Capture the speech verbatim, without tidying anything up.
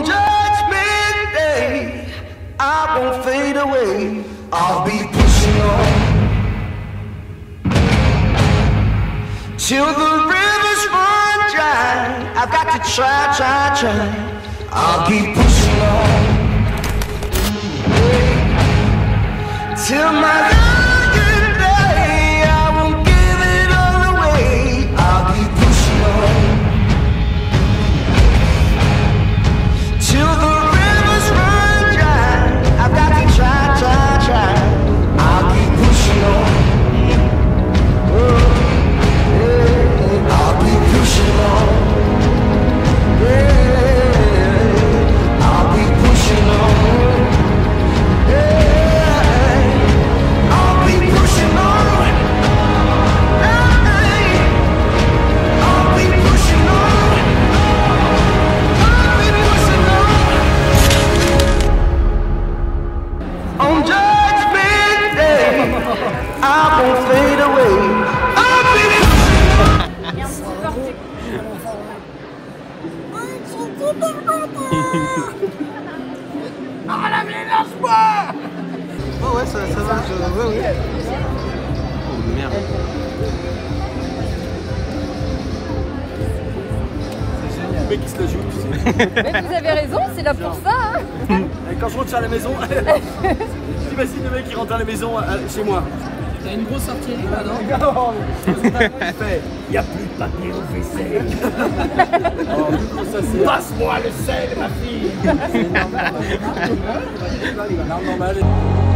Judgment Day, I won't fade away. I'll be pushing on till the rivers run dry. I've got to try, try, try. I'll keep pushing on till my dying day. I won't give it all away. I'll keep pushing on till the rivers run dry. I've got to try, try, try. I'll keep pushing on. Oh, yeah. I'll keep pushing on. Yeah. I'll be pushing on. Yeah. I'll be pushing on. Hey. I'll be pushing on. I'll be pushing on. On Judgment Day, I won't fade away. I'll be pushing on. Ah la vie, lâche-moi! Oh ouais, ça, ça va, je... ouais, ouais. Oh merde. C'est génial. Le mec qui se la joue, tu sais. Mais vous avez raison, c'est là pour ça. Hein. Et quand je rentre à la maison, j'imagine le mec qui rentre à la maison euh, chez moi. T'as une grosse artillerie là, non? Non, il n'y a plus de papier au vaisselle. Oh, passe-moi le sel, ma fille. C'est normal.